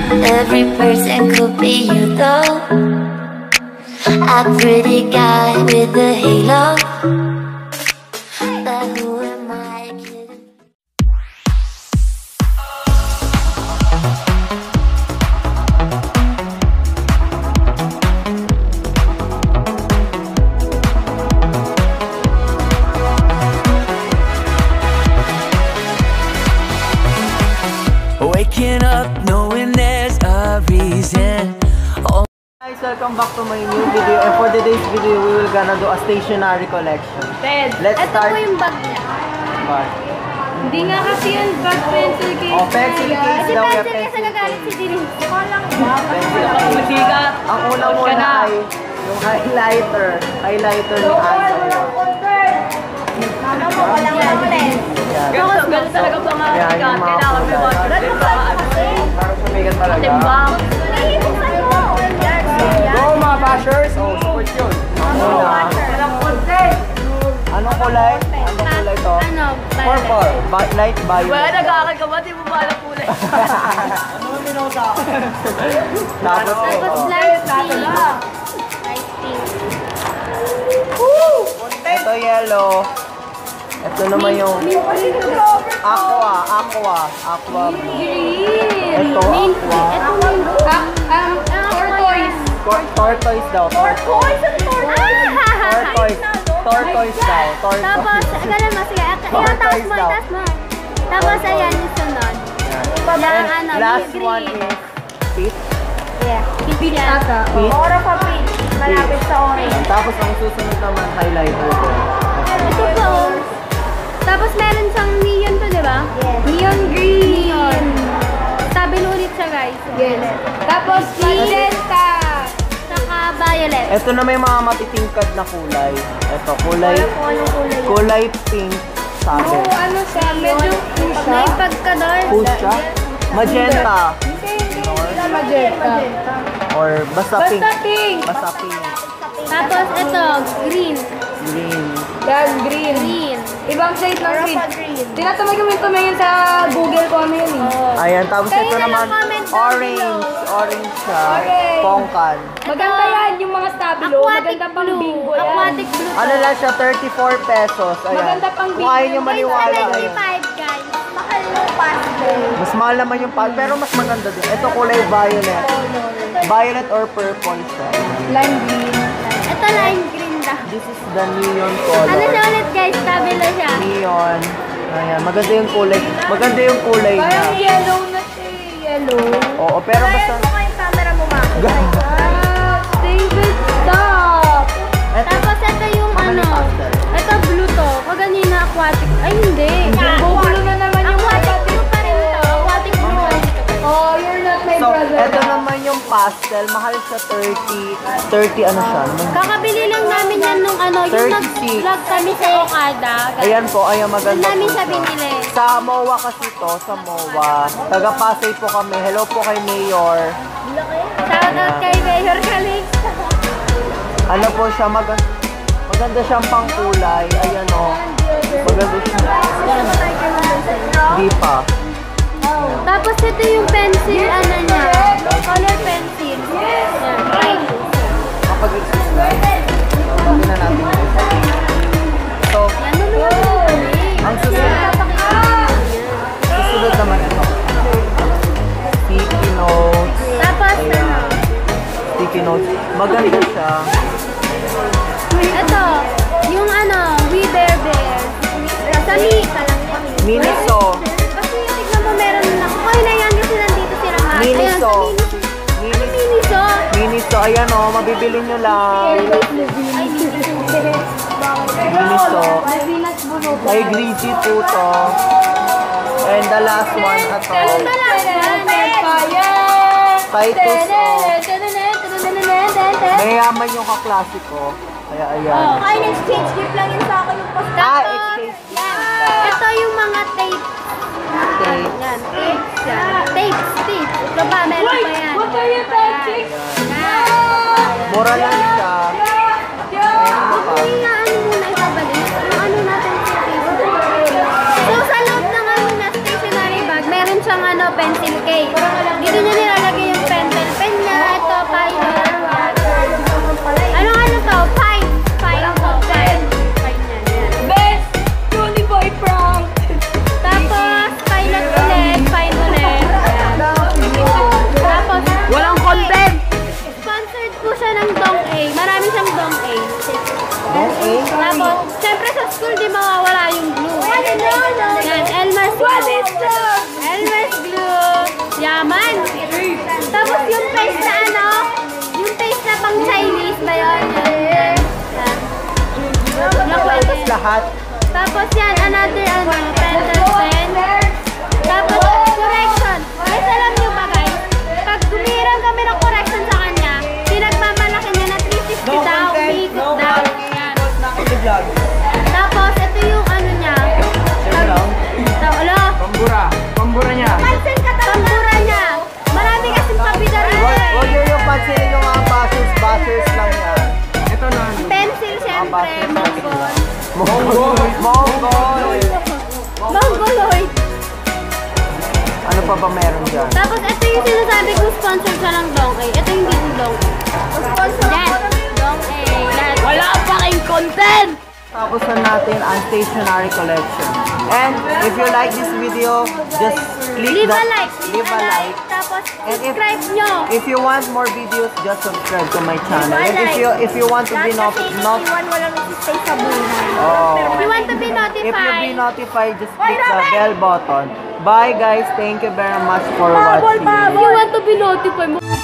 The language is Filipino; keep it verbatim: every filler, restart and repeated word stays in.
Every person could be you though. A pretty guy with a halo. But who am I kidding? Waking up knowing there's a reason. Oh. Guys, welcome back to my new video, and for today's video we will gonna do a stationery collection. Ted, let's ito start. po yung bag niya. Bag. Hindi nga kasi yung bag pencil case. Oh, pencil case Kasi daw, pencil pencil kasi nagalit si Denise. Ako lang ba? Pencil Kasi case. Ang una muna ay yung highlighter. Highlighter ni Anna. Ano mo, walang ulit. Tapos gano'n talaga pa nga. Yan, yung mga kulay. Parang sumigat talaga. Timbang. Go mga bashers! Oh, support yun. Ang una. Anong kulay? Anong kulay to? Ano? Purple. Ba- light violet. Wala, nag-aaral ka ba? Di mo ba alam kulay? Ano mo minuta? Tapos Tapos ito. light pink. Light pink. Ito yellow. Ito naman yung aqua, aqua, aqua blue. Green. Ito, Mint. aqua. Ito mint. Ah, um, tortoise. Tor- tortoise daw. Tortoise. Tortoise. Tortoise daw. Tapos, Tortoise. ganun mo, sige. Ayan, taas Tortoise mo, daw. taas mo. Tapos, ayan, yung sunod. Yan. Yung And ano, last green. one is peach. Yeah. Peach ata. Peach. Oro pa peach. Malapit sa orange. Tapos ang susunod naman highlighter ko. Ito po. Tapos meron siyang neon to, di ba? Yes. Neon green. Neon. Sabi ulit siya, guys. Yes. Tapos magenta. Saka violet. Ito na may mga matitingkad na kulay. Ito, kulay, Wala po anong kulay. kulay pink sabi. Oo, ano siya? Medyo may pagka-dark. Fuchsia? Magenta. Hindi, hindi. Magenta. Or basta pink. Basta pink. Basta pink. Tapos ito, green. Green. Yan, green. Green. Ibang shade ng green. green. Tinatamay kami tumingin sa Google ko ano yun eh. Ayan, tapos Kayo ito na lang naman, comment down orange. below. Orange siya. Orange. Pongkan. Maganda yan, yung mga stabilo. Aquatic Maganda pang blue. bingo yan. Aquatic blue. Ano lang siya, thirty-four pesos. Ayan. Maganda pang Kung ayaw nyo bigyan. maniwala, ayan. seventy-five, guys. Mahal yung pastel. Mas mahal naman yung pal, pero mas maganda din. Ito kulay violet. Violet or purple siya. Lime green. Ito lime green daw. This is the neon color. Ano siya ulit, guys? Stabilo siya. Neon. Ayan, maganda yung kulay. Maganda yung kulay niya. Parang yellow na siya eh. Yellow. Oo, pero basta... Kaya yung camera mo, ma. Ah, David, stop! Eto, Tapos ito yung Mamali ano. pastel. Ito blue to. Kaganina aquatic. Ay, hindi. Gugulo na naman yung Aquatic aquatic blue pa rin to. Aquatic blue. Oh, you're not my So, brother. eto naman yung pastel. Mahal siya thirty. thirty ano siya? Kakabili lang namin yan nung ano, yung thirty-six. nag-vlog kami sa Okada. Ayan po, ayan Doon maganda namin po siya siya. binili. Sa M O A kasi to, sa M O A. Taga Pasay po kami. Hello po kay Mayor. Shout out kay Mayor Calix. Ano po siya, mag maganda siyang pangkulay. Ayan o. Maganda siya. Hindi pa. Tapos ito yung pencil, ano niya, color pencil. Yan. Pink. Kapag-exist na. Sabi na natin. So, Yan, ano naman yun? ang susunod. Susunod naman ito. Sticky notes. Tapos ano, Sticky notes. Maganda siya. ito, yung ano, We Bear Bear. Sa Mika lang yan. Miniso. Kasi tignan mo, meron na. Okay na yan kasi nandito sila nga. Ayan, Miniso. sa Miniso. Ano Miniso? Miniso. Ayan o, mabibili nyo lang. Ay, Miniso. Miniso. May Venus Bulo. Ay, greasy po to. And the last one, ito. Ano ba lang yan? Fire! Titus o. Mayayaman yung kaklase ko. Kaya ayan. Ay, exchange gift lang yun sa akin yung post. Ah, exchange Yan. Ito yung mga tape. Tapes. Yan, tapes yan. Tapes, tapes. Ito ba, meron pa yan. What are you touching? Yan. Mura lang siya. Ayan ano pa. Hindi nga ano muna isabalik. Yung ano natin sa Facebook. So, sa loob ng ano na stationery bag, meron siyang ano, pencil case. Dito niya nilalagay hat. Tapos yan, another ano, pencil pen. Tapos, correction. Guys, alam nyo ba guys? Pag gumiram kami ng correction sa kanya, pinagmamalaki niya na three fifty daw, basic daw. Yan. Tapos, ito yung ano niya. Ito, alo. Pambura. Pambura niya. Pansin ka talaga. Pambura niya. Marami kasing pabida rin. Huwag nyo yung pansinin yung mga buzzers. Buzzers lang yan. Ito na. Pencil, syempre. Mongol. Mongol. Mongol. Mongoloid. Ano pa ba meron dyan? Tapos, ito yung sinasabi kong sponsor sa lang Donkey. Ito yung dito Donkey. Sponsor. Yan. Donkey. Wala pa kayong content! Tapos na natin ang stationery collection. And if you like this video, just click Leave the, a like. leave a like. Tapos, And if- subscribe nyo. If you want more videos, just subscribe to my channel. And if you if you want to be not not walang stay sa buhay. oh, If you want to be if you notified, be notified, just click the bell button. Bye guys, thank you very much for watching. if you want to be notified,